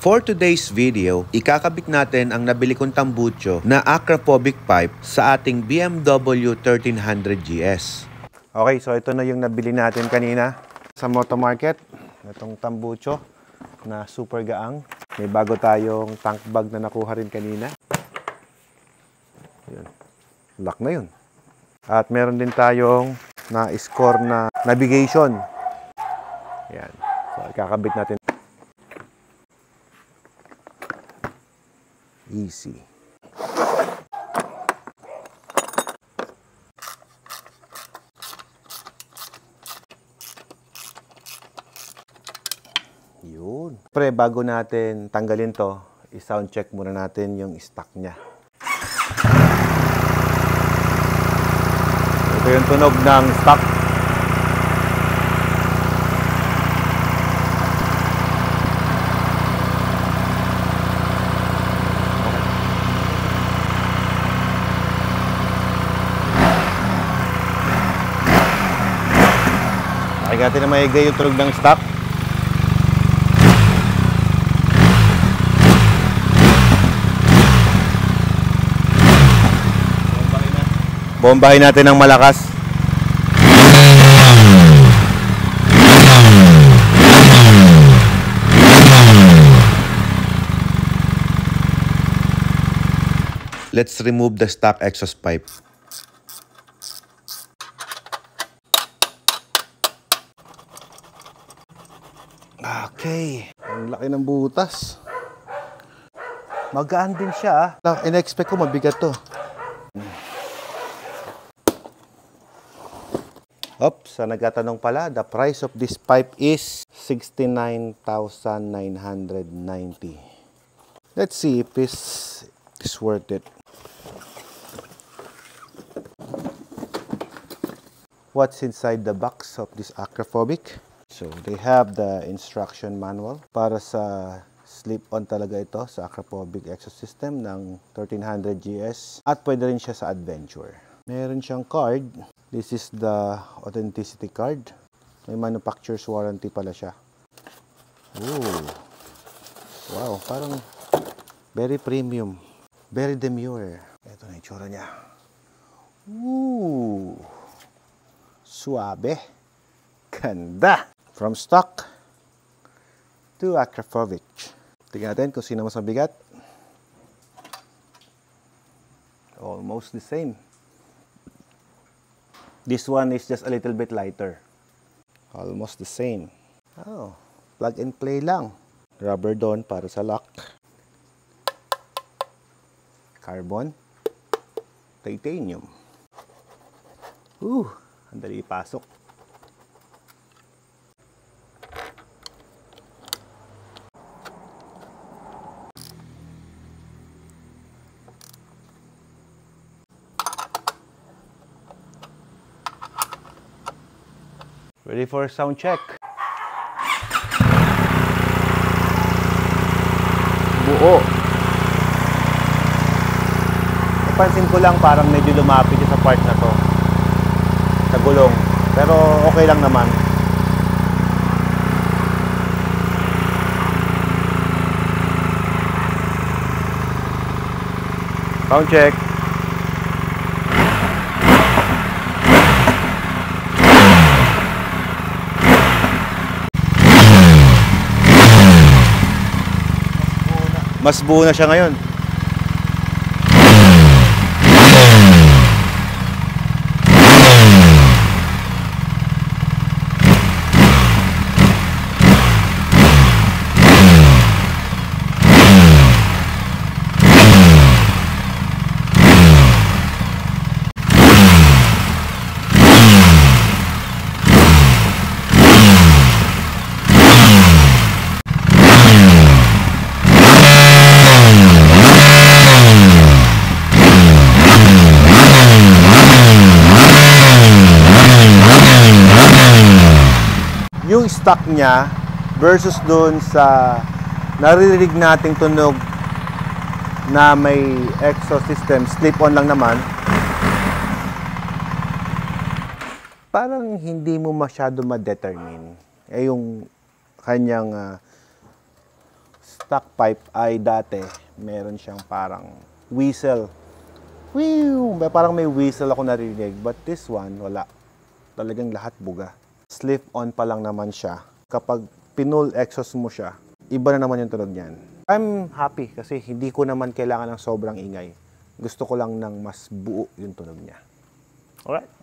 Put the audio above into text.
For today's video, ikakabit natin ang nabili kong tambucho na acrophobic pipe sa ating BMW 1300 GS. Okay, so ito na yung nabili natin kanina sa Moto Market. Itong tambucho na super gaang. May bago tayong tank bag na nakuha rin kanina. Yun. Lock na yun. At meron din tayong na-score na navigation. Yan. So, ikakabit natin. Easy. Yun. Pre, bago natin tanggalin to, i-sound check muna natin yung stock niya. Ito yung tunog ng stock. Pakinggan natin na maigay yung tunog ng stock. Bombahin natin ng malakas. Let's remove the stock exhaust pipe. Okay. Ang laki ng butas. Magaan din siya. In-expect ko mabigat to. Oops, sa nagtatanong pala, the price of this pipe is 69,990. Let's see if this is worth it. What's inside the box of this acrophobic? So, they have the instruction manual para sa slip-on talaga ito sa acrophobic exhaust system ng 1300 GS at pwede rin siya sa Adventure. Meron siyang card. This is the authenticity card. May manufacturer's warranty pala siya. Ooh. Wow, parang very premium. Very demure. Ito na yung tsura niya. Ooh. Suabe. Ganda. From stock to acrophobic. Tingnan natin kung sino mas mabigat. Almost the same. This one is just a little bit lighter. Almost the same. Oh, plug and play lang. Rubber doon para sa lock. Carbon. Titanium. Ang dali ipasok. Ready for sound check. Buo. Napansin ko lang parang medyo lumapit sa part na to. Sa gulong. Pero okay lang naman. Sound check. Mas buo na siya ngayon. Yung stock niya versus doon sa naririnig nating tunog na may exhaust system, slip-on lang naman, parang hindi mo masyado ma-determine yung kanyang stock pipe ay dati meron siyang parang whistle. Parang may whistle ako narinig, but this one wala. Talagang lahat buga. Slip-on pa lang naman siya. Kapag pinull exhaust mo siya, iba na naman yung tunog niyan. I'm happy kasi hindi ko naman kailangan ng sobrang ingay. Gusto ko lang ng mas buo yung tunog niya. Alright.